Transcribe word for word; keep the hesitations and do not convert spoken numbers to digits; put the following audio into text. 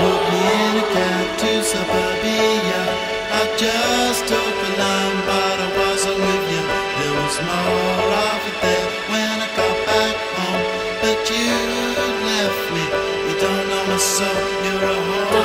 put me in a cab to suburbia. I just took a line, but I wasn't with you. There was more of it there when I got back home, but you left me. You don't know my soul, you're a whore.